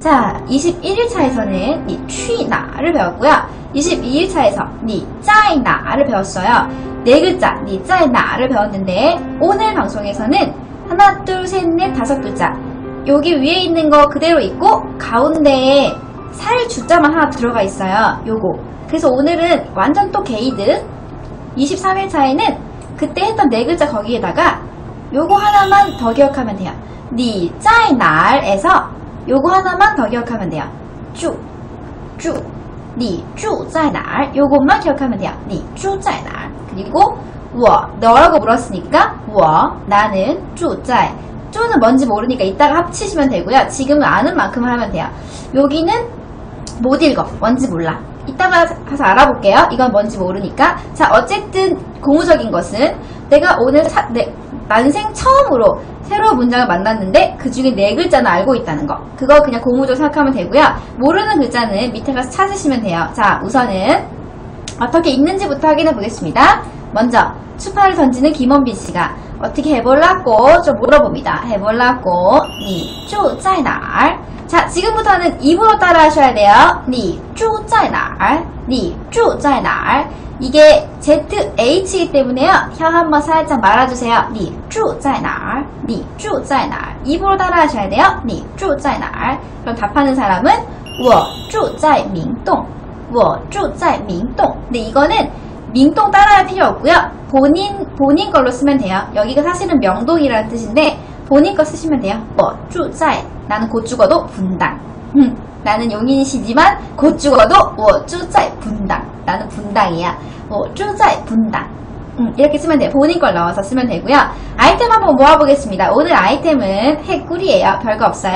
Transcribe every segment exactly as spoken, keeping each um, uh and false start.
자, 이십일 일차에서는 니 취나를 배웠고요. 이십이 일차에서 니 짜이나를 배웠어요. 네 글자 니 짜이나를 배웠는데 오늘 방송에서는 하나, 둘, 셋, 넷, 다섯 글자 여기 위에 있는 거 그대로 있고 가운데에 살 주자만 하나 들어가 있어요. 요거. 그래서 오늘은 완전 또 게이드. 이십삼 일차에는 그때 했던 네 글자 거기에다가 요거 하나만 더 기억하면 돼요. 니 짜이날에서 요거 하나만 더 기억하면 돼요. 쭈, 쭈, 니 쭈 짜이날 요것만 기억하면 돼요. 니 쭈 짜이날. 그리고 워, 너라고 물었으니까 워, 나는 쭈 짜이. 쭈는 뭔지 모르니까 이따가 합치시면 되고요. 지금은 아는 만큼 하면 돼요. 여기는 못 읽어. 뭔지 몰라. 이따가 가서 알아볼게요. 이건 뭔지 모르니까. 자, 어쨌든 고무적인 것은 내가 오늘 사, 내, 난생 처음으로 새로운 문장을 만났는데 그 중에 네 글자는 알고 있다는 거. 그거 그냥 고무적으로 생각하면 되고요. 모르는 글자는 밑에 가서 찾으시면 돼요. 자, 우선은 어떻게 읽는지부터 확인해 보겠습니다. 먼저 추파를 던지는 김원빈 씨가 어떻게 해볼라고 좀 물어봅니다. 해볼라고 니 쭈 짜이날. 자, 지금부터는 입으로 따라 하셔야 돼요. 니 쭈 짜이날. 니 쭈 짜이날. 이게 제트 에이치이기 때문에요. 혀 한번 살짝 말아주세요. 니 쭈 짜이날. 니 쭈 짜이날. 입으로 따라 하셔야 돼요. 니 쭈 짜이날. 그럼 답하는 사람은 워 쭈 짜이 민동. 워 쭈 짜이 민동. 근데 이거는 민동 따라할 필요 없고요. 본인 본인 걸로 쓰면 돼요. 여기가 사실은 명동이라는 뜻인데 본인 거 쓰시면 돼요. 워 쭈 짜이. 나는 곧 죽어도 분당. 음, 나는 용인시지만 곧 죽어도 워 쭈 짜이 분당. 나는 분당이야. 워 쭈 짜이 분당. 음, 이렇게 쓰면 돼요. 본인 걸 넣어서 쓰면 되고요. 아이템 한번 모아보겠습니다. 오늘 아이템은 핵꿀이에요. 별거 없어요.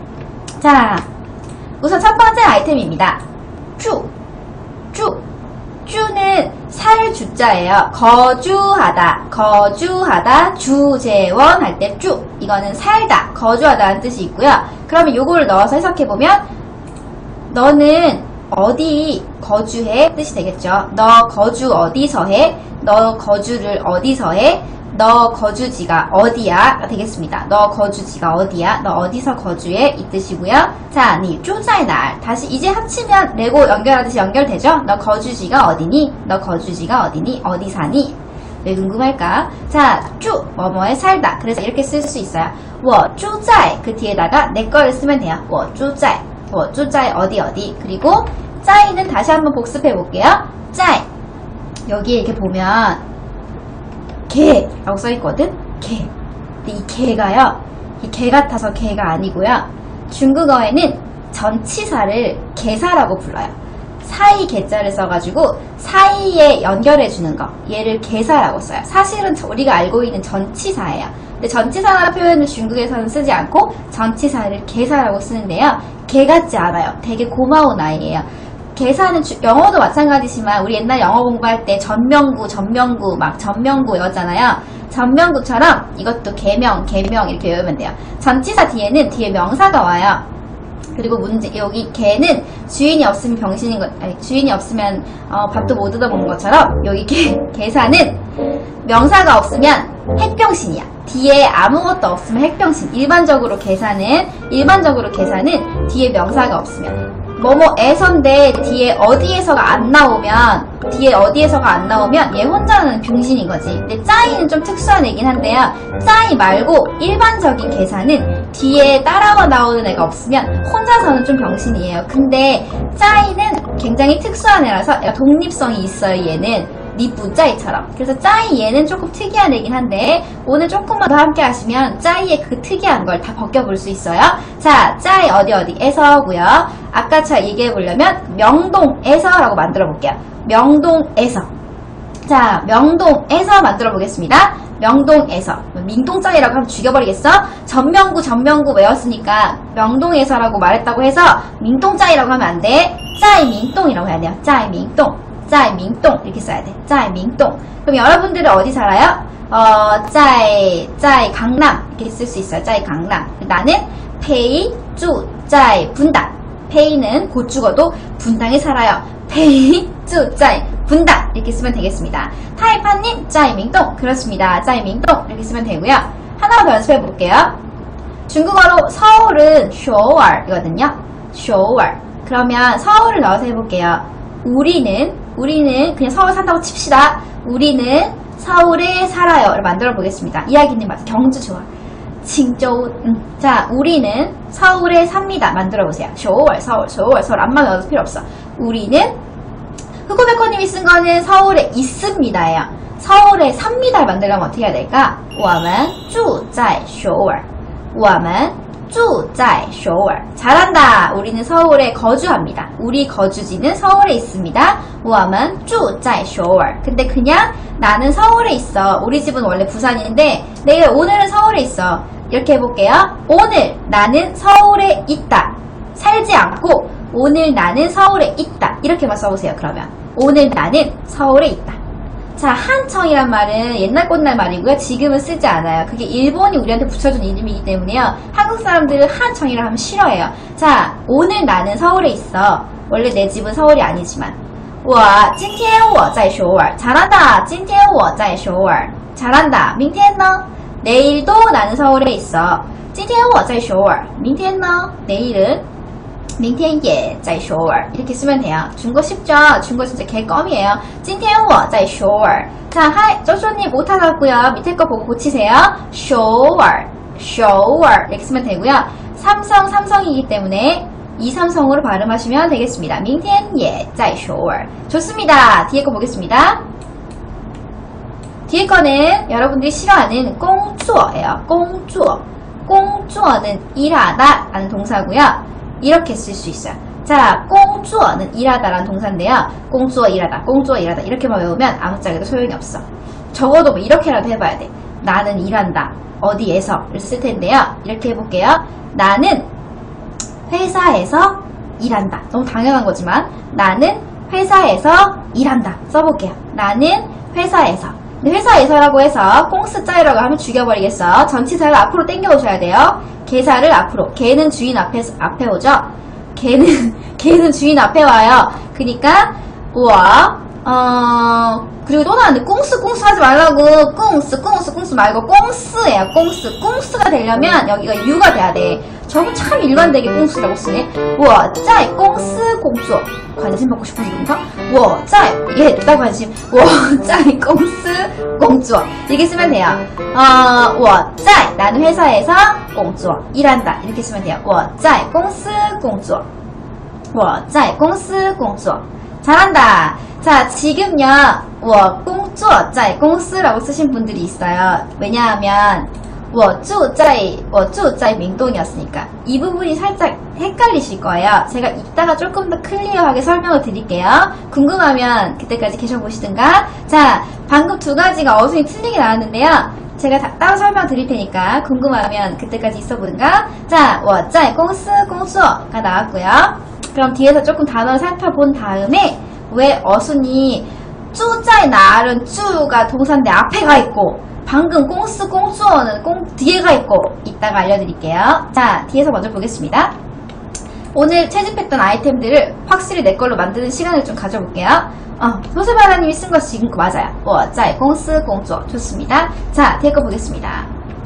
자, 우선 첫 번째 아이템입니다. 쭈, 쭈. 쭈는 살 주자예요. 거주하다, 거주하다, 주재원 할 때 쭈. 이거는 살다, 거주하다는 뜻이 있고요. 그러면 요거를 넣어서 해석해보면 너는 어디 거주해? 뜻이 되겠죠. 너 거주 어디서 해? 너 거주를 어디서 해? 너 거주지가 어디야? 되겠습니다. 너 거주지가 어디야? 너 어디서 거주해? 이 뜻이고요. 자, 니 쭈자의 날. 다시 이제 합치면 레고 연결하듯이 연결되죠? 너 거주지가 어디니? 너 거주지가 어디니? 어디 사니? 왜 궁금할까? 자, 쭈, 뭐뭐에 살다. 그래서 이렇게 쓸 수 있어요. 워 쭈자이. 그 뒤에다가 내 거를 쓰면 돼요. 워 쭈자이. 워 쭈자이 어디 어디. 그리고 짜이는 다시 한번 복습해 볼게요. 짜이. 여기 이렇게 보면 개라고 써있거든? 개. 근데 이 개가요, 이 개 같아서 개가 아니고요. 중국어에는 전치사를 개사라고 불러요. 사이 개자를 써가지고 사이에 연결해주는 거. 얘를 개사라고 써요. 사실은 우리가 알고 있는 전치사예요. 근데 전치사라는 표현을 중국에서는 쓰지 않고 전치사를 개사라고 쓰는데요. 개 같지 않아요. 되게 고마운 아이예요. 개사는 주, 영어도 마찬가지지만 우리 옛날 영어 공부할 때 전명구, 전명구, 막 전명구 외웠잖아요. 전명구처럼 이것도 개명, 개명 이렇게 외우면 돼요. 전치사 뒤에는 뒤에 명사가 와요. 그리고 문제 여기 개는 주인이 없으면 병신인 것, 아니 주인이 없으면 어, 밥도 못 얻어먹는 것처럼 여기 개, 개사는 명사가 없으면 핵병신이야. 뒤에 아무것도 없으면 핵병신. 일반적으로 개사는 일반적으로 개사는 뒤에 명사가 없으면 뭐뭐에서인데 뒤에 어디에서가 안 나오면 뒤에 어디에서가 안 나오면 얘 혼자는 병신인 거지. 근데 짜이는 좀 특수한 애긴 한데요. 짜이 말고 일반적인 계산은 뒤에 따라와 나오는 애가 없으면 혼자서는 좀 병신이에요. 근데 짜이는 굉장히 특수한 애라서 애가 독립성이 있어요. 얘는 니부짜이처럼. 그래서 짜이 얘는 조금 특이한 애긴 한데 오늘 조금만 더 함께 하시면 짜이의 그 특이한 걸 다 벗겨볼 수 있어요. 자, 짜이 어디 어디에서고요. 아까처럼 얘기해보려면 명동에서 라고 만들어 볼게요. 명동에서. 자, 명동에서 만들어 보겠습니다. 명동에서. 민동짜이라고 하면 죽여버리겠어? 전명구 전명구 외웠으니까 명동에서라고 말했다고 해서 민동짜이라고 하면 안 돼. 짜이 민동이라고 해야 돼요. 짜이 민동. 짜이 민동 이렇게 써야 돼. 짜이 민동. 그럼 여러분들은 어디 살아요? 어, 짜이 짜이 강남 이렇게 쓸 수 있어요. 짜이 강남. 나는 페이 쭈 짜이 분당. 페이는 곧 죽어도 분당에 살아요. 페이 쭈 짜이 분당 이렇게 쓰면 되겠습니다. 타이파님 짜이 민동. 그렇습니다. 짜이 민동 이렇게 쓰면 되고요. 하나 더 연습해 볼게요. 중국어로 서울은 쇼얼이거든요. 서울. 그러면 서울을 넣어서 해볼게요. 우리는 우리는 그냥 서울 산다고 칩시다. 우리는 서울에 살아요를 만들어 보겠습니다. 이야기는 맞아. 경주 좋아. 칭저우. 음. 자, 우리는 서울에 삽니다. 만들어 보세요. 서울, 서울, 서울, 서울. 안만 넣어도 필요 없어. 우리는 후쿠베커님이 쓴 거는 서울에 있습니다예요. 서울에 삽니다를 만들려면 어떻게 해야 될까? 我们住在首尔. 我们住在首尔. 잘한다. 우리는 서울에 거주합니다. 우리 거주지는 서울에 있습니다. 我们住在首尔. 근데 그냥 나는 서울에 있어. 우리 집은 원래 부산인데 내가 오늘은 서울에 있어. 이렇게 해볼게요. 오늘 나는 서울에 있다. 살지 않고 오늘 나는 서울에 있다. 이렇게만 써보세요. 그러면 오늘 나는 서울에 있다. 자, 한청이란 말은 옛날 꽃날 말이고요. 지금은 쓰지 않아요. 그게 일본이 우리한테 붙여준 이름이기 때문에요. 한국 사람들은 한청이라 하면 싫어해요. 자, 오늘 나는 서울에 있어. 원래 내 집은 서울이 아니지만 我今天我在首尔. 잘한다. 今天我在首尔. 잘한다. 明天呢? 내일도 나는 서울에 있어. 今天我在首尔. 明天呢? 내일은 明天也在首尔. 이렇게 쓰면 돼요. 중거 쉽죠? 중거 진짜 개껌이에요. 今天我在首尔. 자, 하이, 쪼쪼님 못하셨고요. 밑에 거 보고 고치세요. 首尔, 首尔. 이렇게 쓰면 되고요. 삼성, 삼성이기 때문에 이 삼성으로 발음하시면 되겠습니다. 明天也在首尔. 좋습니다. 뒤에 거 보겠습니다. 뒤에 거는 여러분들이 싫어하는 工作예요. 工作. 工作는 일하다 라는 동사고요. 이렇게 쓸 수 있어요. 자, 工作는 일하다라는 동사인데요. 工作 일하다, 工作 일하다 이렇게만 외우면 아무짝에도 소용이 없어. 적어도 뭐 이렇게라도 해봐야 돼. 나는 일한다. 어디에서? 를 쓸 텐데요. 이렇게 해볼게요. 나는 회사에서 일한다. 너무 당연한 거지만 나는 회사에서 일한다. 써볼게요. 나는 회사에서. 근데 회사에서라고 해서 꽁스 짜이라고 하면 죽여버리겠어. 전치사를 앞으로 당겨오셔야 돼요. 개사를 앞으로. 개는 주인 앞에, 앞에 오죠? 개는, 개는 주인 앞에 와요. 그니까, 우와, 어, 그리고 또 나왔는데, 꽁스, 꽁스 하지 말라고. 꽁스, 꽁스, 꽁스 말고, 꽁스예요. 꽁스. 꽁스가 되려면 여기가 유가 돼야 돼. 저거 참 일관되게 꽁스라고 쓰네. 我在公司工作. 관심 받고 싶어서 그런가? 我在, 예, 나 관심. 我在公司工作. 이렇게 쓰면 돼요. 어, 我在, 나는 회사에서 工作, 일한다. 이렇게 쓰면 돼요. 我在公司工作. 我在公司工作. 잘한다. 자, 지금요, 我工作在公司라고 쓰신 분들이 있어요. 왜냐하면, 我住在, 我住在 명동이었으니까. 이 부분이 살짝 헷갈리실 거예요. 제가 이따가 조금 더 클리어하게 설명을 드릴게요. 궁금하면 그때까지 계셔보시든가. 자, 방금 두 가지가 어순이 틀리게 나왔는데요. 제가 다, 따로 설명 드릴 테니까 궁금하면 그때까지 있어보든가. 자, 我在公司工作가 나왔고요. 그럼 뒤에서 조금 단어를 살펴본 다음에 왜 어순이 住在哪는 住가 동사인데 앞에 가 있고 방금 꽁스 꽁수어는 꽁 뒤에가 있고 이따가 알려드릴게요. 자, 뒤에서 먼저 보겠습니다. 오늘 채집했던 아이템들을 확실히 내 걸로 만드는 시간을 좀 가져볼게요. 어, 소세바라님이 쓴 거 지금 거 맞아요. 我在公司工作. 좋습니다. 자, 뒤에 거 보겠습니다.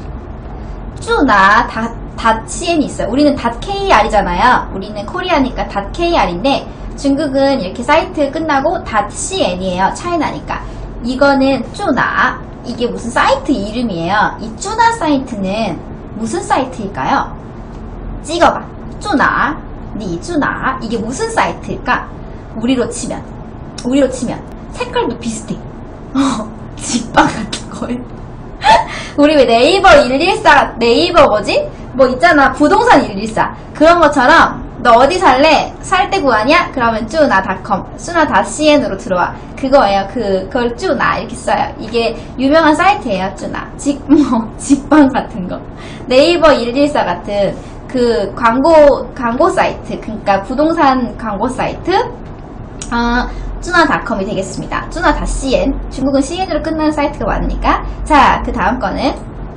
쭈나 닷씨엔이 있어요. 우리는 닷케이알이잖아요. 우리는 코리아니까 닷케이알인데 중국은 이렇게 사이트 끝나고 닷씨엔이에요. 차이나니까. 이거는 쭈나. 이게 무슨 사이트 이름이에요. 이 쭈나 사이트는 무슨 사이트일까요? 찍어봐. 쭈나, 니 쭈나. 이게 무슨 사이트일까? 우리로 치면, 우리로 치면 색깔도 비슷해. 어, 직방 같은 거예요. 우리 왜 네이버 일일사, 네이버 뭐지? 뭐 있잖아. 부동산 일일사. 그런 것처럼 너 어디 살래? 살 때 구하냐? 그러면 쭈나닷컴, 쭈나닷씨엔으로 들어와. 그거예요. 그, 그걸 쭈나 이렇게 써요. 이게 유명한 사이트예요. 쭈나. 직, 뭐, 직방 같은 거. 네이버 일일사 같은 그 광고, 광고 사이트. 그러니까 부동산 광고 사이트. 어, 쭈나닷컴이 되겠습니다. 쭈나닷씨엔. 중국은 씨엔으로 끝나는 사이트가 많으니까. 자, 그 다음 거는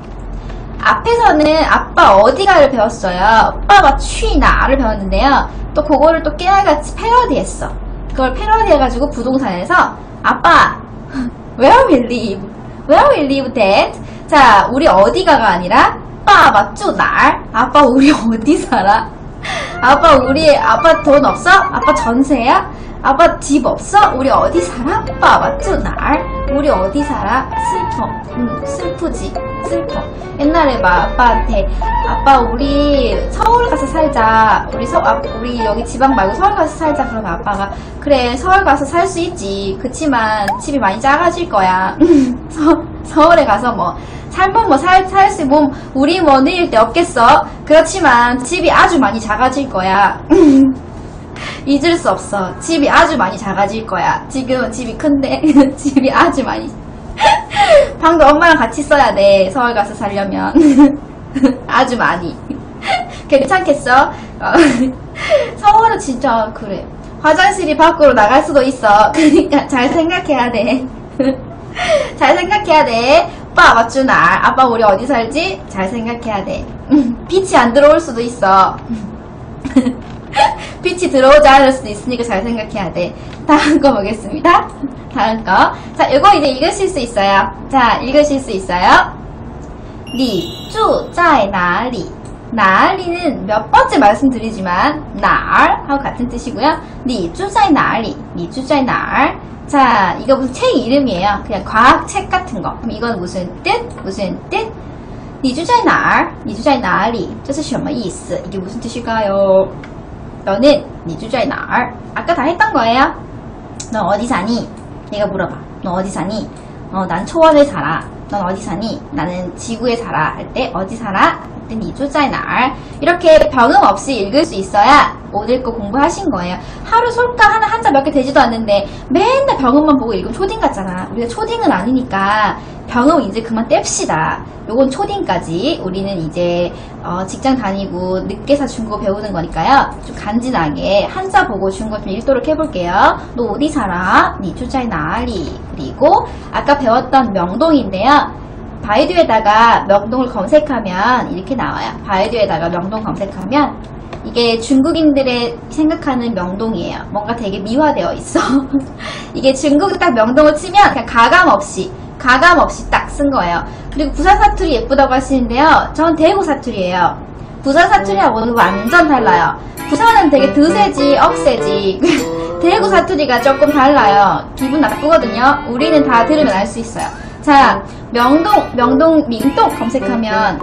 앞에서는 아빠 어디가를 배웠어요. 오빠가 취나를 배웠는데요. 또 그거를 또 깨알같이 패러디했어. 그걸 패러디해가지고 부동산에서 아빠 Where we live? Where we live that? 자, 우리 어디가가 아니라 아빠 쭈날. 아빠 우리 어디 살아? 아빠 우리 아빠 돈 없어? 아빠 전세야? 아빠 집 없어? 우리 어디 살아? 아빠 맞죠? 날 우리 어디 살아? 슬퍼. 응, 슬프지. 슬퍼. 옛날에 막 아빠한테 아빠 우리 서울 가서 살자. 우리 서 아, 우리 여기 지방 말고 서울 가서 살자. 그러면 아빠가 그래 서울 가서 살 수 있지. 그치만 집이 많이 작아질 거야. 서 서울에 가서 뭐 살면 뭐 살 살 수 뭐 우리 뭐 느릴 데 없겠어. 그렇지만 집이 아주 많이 작아질 거야. 잊을 수 없어. 집이 아주 많이 작아질 거야. 지금은 집이 큰데 집이 아주 많이 방도 엄마랑 같이 써야 돼. 서울 가서 살려면 아주 많이. 괜찮겠어? 어. 서울은 진짜 그래. 화장실이 밖으로 나갈 수도 있어. 그러니까 잘 생각해야 돼. 잘 생각해야 돼. 오빠 맞죠 날. 아빠 우리 어디 살지? 잘 생각해야 돼. 빛이 안 들어올 수도 있어. 빛이 들어오지 않을 수도 있으니까 잘 생각해야 돼. 다음 거 보겠습니다. 다음 거. 자, 이거 이제 읽으실 수 있어요. 자, 읽으실 수 있어요. 你住在哪里? 나리는 몇 번째 말씀드리지만 날 하고 같은 뜻이고요. 你住在哪里? 你住在哪儿? 자, 이거 무슨 책 이름이에요. 그냥 과학책 같은 거. 그럼 이건 무슨 뜻? 무슨 뜻? 你住在哪儿?你住在哪里?这是什么意思? 이게 무슨 뜻일까요? 너는 你住在哪儿? 아까 다 했던 거예요. 너 어디 사니? 얘가 물어봐. 너 어디 사니? 어, 난 초원에 살아. 넌 어디 사니? 나는 지구에 살아. 할 때 어디 살아? 할 때 你住在哪儿? 이렇게 병음 없이 읽을 수 있어야 오늘 거 공부하신 거예요. 하루 솔까 하나 한자 몇 개 되지도 않는데 맨날 병음만 보고 읽으면 초딩 같잖아. 우리가 초딩은 아니니까 병음 이제 그만 뗍시다. 요건 초딩까지. 우리는 이제 어, 직장 다니고 늦게서 중국어 배우는 거니까요. 좀 간지나게 한자 보고 중국어 좀 읽도록 해볼게요. 너 어디 살아? 你住在哪里? 그리고 아까 배웠던 명동인데요. 바이두에다가 명동을 검색하면 이렇게 나와요. 바이두에다가 명동 검색하면 이게 중국인들의 생각하는 명동이에요. 뭔가 되게 미화되어 있어. 이게 중국 딱 명동을 치면 그냥 가감 없이 가감 없이 딱 쓴 거예요. 그리고 부산 사투리 예쁘다고 하시는데요. 전 대구 사투리예요. 부산 사투리하고는 완전 달라요. 부산은 되게 드세지 억세지. 대구 사투리가 조금 달라요. 기분 나쁘거든요. 우리는 다 들으면 알 수 있어요. 자, 명동, 명동, 민동 검색하면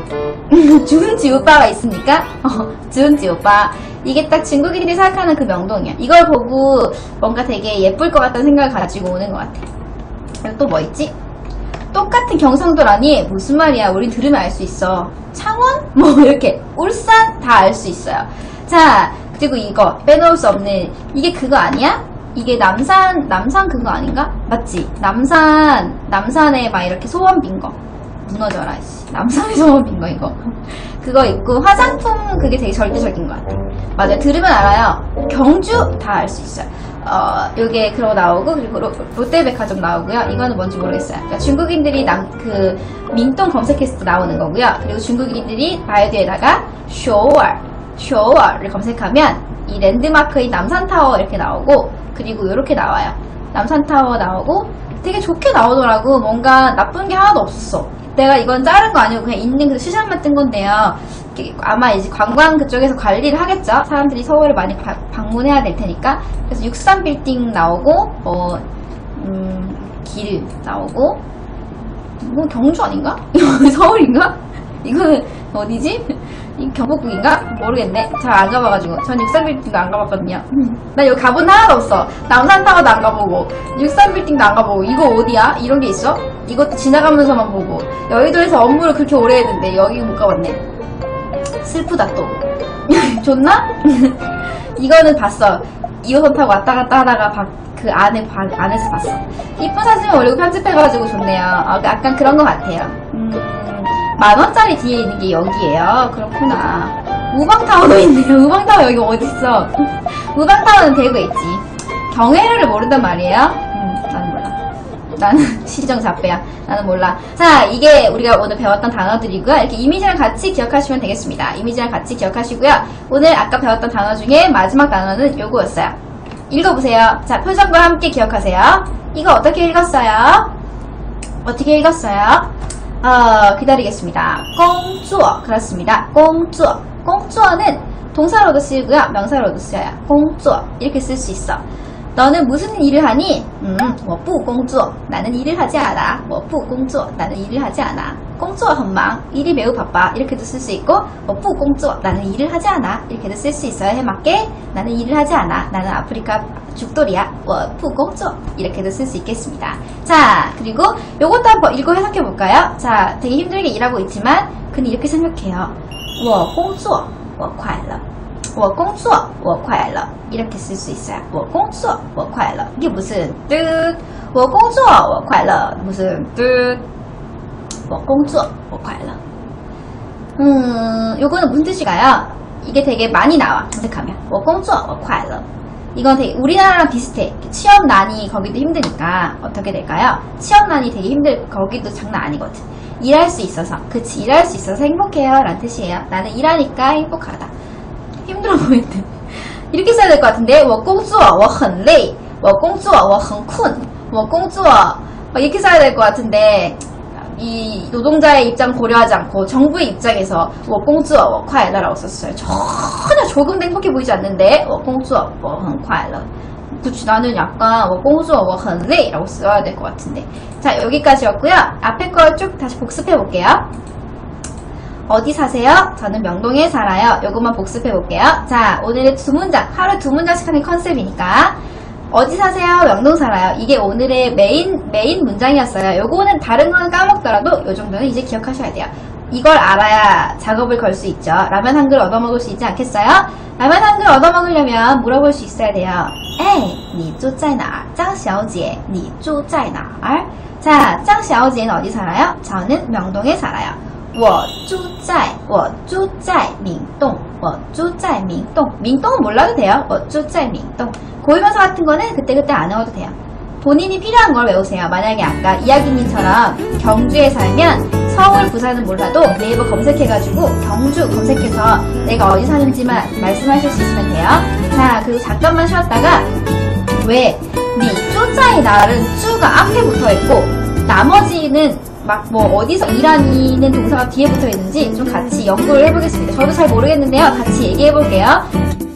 이렇게 주은지 오빠가 있습니까? 어, 주은지 오빠. 이게 딱 중국인들이 생각하는 그 명동이야. 이걸 보고 뭔가 되게 예쁠 것 같다는 생각을 가지고 오는 것 같아. 그리고 또 뭐 있지? 똑같은 경상도라니 무슨 말이야. 우린 들으면 알 수 있어. 창원? 뭐 이렇게 울산 다 알 수 있어요. 자, 그리고 이거 빼놓을 수 없는 이게 그거 아니야? 이게 남산, 남산 그거 아닌가? 맞지? 남산, 남산에 막 이렇게 소원 빈 거. 무너져라, 씨. 남산에 소원 빈 거, 이거. 그거 있고, 화장품 그게 되게 절대적인 것 같아. 맞아요. 들으면 알아요. 경주 다 알 수 있어요. 어, 요게 그러고 나오고, 그리고 로, 롯데백화점 나오고요. 이거는 뭔지 모르겠어요. 그러니까 중국인들이 남, 그, 민동 검색했을 때 나오는 거고요. 그리고 중국인들이 바이두에다가 쇼월, 쇼월을 검색하면 이 랜드마크의 남산타워 이렇게 나오고, 그리고 이렇게 나와요. 남산타워 나오고 되게 좋게 나오더라고. 뭔가 나쁜 게 하나도 없었어. 내가 이건 자른 거 아니고 그냥 있는 그 시장만 뜬 건데요. 아마 이제 관광 그쪽에서 관리를 하겠죠. 사람들이 서울을 많이 바, 방문해야 될 테니까. 그래서 육삼 빌딩 나오고 뭐 음, 길 나오고 뭐 경주 아닌가? 서울인가? 이거는 어디지? 이 경복궁인가? 모르겠네. 잘 안 가봐가지고. 전 육삼 빌딩도 안 가봤거든요. 나 여기 가본 하나도 없어. 남산타워도 안 가보고 육삼 빌딩도 안 가보고. 이거 어디야? 이런 게 있어? 이것도 지나가면서만 보고. 여의도에서 업무를 그렇게 오래 했는데 여기 못 가봤네. 슬프다 또. 좋나? 이거는 봤어. 이 호선 타고 왔다 갔다 하다가 바, 그 안에 바, 안에서 봤어. 이쁜 사진을 올리고 편집해가지고 좋네요. 어, 약간 그런 것 같아요. 음, 만원짜리 뒤에 있는 게 여기에요. 그렇구나. 우방타워도 있네요. 우방타워 여기 어딨어? 우방타워는 대구에 있지. 경회를 모른단 말이에요. 음, 나는 몰라. 나는 시정잡배야. 나는 몰라. 자, 이게 우리가 오늘 배웠던 단어들이고요. 이렇게 이미지랑 같이 기억하시면 되겠습니다. 이미지랑 같이 기억하시고요. 오늘 아까 배웠던 단어 중에 마지막 단어는 요거였어요. 읽어보세요. 자, 표정과 함께 기억하세요. 이거 어떻게 읽었어요? 어떻게 읽었어요? 어, 기다리겠습니다. 공주어. 그렇습니다. 공주어. 공주어는 동사로도 쓰이고요. 명사로도 쓰여요. 工作 이렇게 쓸 수 있어. 너는 무슨 일을 하니? 음, 我不工作. 나는 일을 하지 않아. 我不工作. 나는 일을 하지 않아. 工作很忙. 일이 매우 바빠. 이렇게도 쓸 수 있고 我不工作. 나는 일을 하지 않아. 이렇게도 쓸 수 있어요. 해맞게 나는 일을 하지 않아. 나는 아프리카 죽돌이야. 我不工作. 이렇게도 쓸 수 있겠습니다. 자, 그리고 요것도 한번 읽고 해석해 볼까요? 자, 되게 힘들게 일하고 있지만 그는 이렇게 생각해요. 我工作我快乐. 我工作我快乐. 이렇게 쓸 수 있어요. 我工作我快乐. 이게 무슨 뜻? 我工作我快乐. 무슨 뜻? 我工作我快乐. 음, 요거는 무슨 뜻일까요? 이게 되게 많이 나와. 검색하면. 我工作我快乐. 이건 되게 우리나라랑 비슷해. 취업난이 거기도 힘드니까 어떻게 될까요? 취업난이 되게 힘들, 거기도 장난 아니거든. 일할 수 있어서. 그치, 일할 수 있어서 행복해요 라는 뜻이에요. 나는 일하니까 행복하다. 힘들어 보이는데 이렇게 써야 될 것 같은데 我工作我很累我工作我很困我工作이렇게 써야 될 것 같은데 이 노동자의 입장 고려하지 않고 정부의 입장에서 我工作我快乐라고 썼어요. 전혀 조금도 행복해 보이지 않는데 我工作我很快乐. 그치, 나는 약간 我工作我很累라고 써야 될 것 같은데. 자, 여기까지였고요. 앞에 걸 쭉 다시 복습해 볼게요. 어디 사세요? 저는 명동에 살아요. 요것만 복습해 볼게요. 자, 오늘의 두 문장, 하루 두 문장씩 하는 컨셉이니까 어디 사세요? 명동 살아요. 이게 오늘의 메인 메인 문장이었어요. 요거는 다른 거는 까먹더라도 요 정도는 이제 기억하셔야 돼요. 이걸 알아야 작업을 걸 수 있죠. 라면 한 그릇 얻어먹을 수 있지 않겠어요? 라면 한 그릇 얻어먹으려면 물어볼 수 있어야 돼요. 에이, 你住在哪儿? 짱小姐,你住在哪儿? 자, 짱小姐는 어디 살아요? 저는 명동에 살아요. 我住在我住在明洞我住在明洞明洞은 몰라도 돼요. 我住在明洞 고유명사 같은 거는 그때그때 안 외워도 돼요. 본인이 필요한 걸 외우세요. 만약에 아까 이야기님처럼 경주에 살면 서울, 부산은 몰라도 네이버 검색해가지고 경주 검색해서 내가 어디 사는지만 말씀하실 수 있으면 돼요. 자, 그리고 잠깐만 쉬었다가 왜 니 쪼짜이 나는 쭈가 앞에 붙어있고 나머지는 막 뭐 어디서 일하니는 동사가 뒤에 붙어 있는지 좀 같이 연구를 해보겠습니다. 저도 잘 모르겠는데요. 같이 얘기해 볼게요.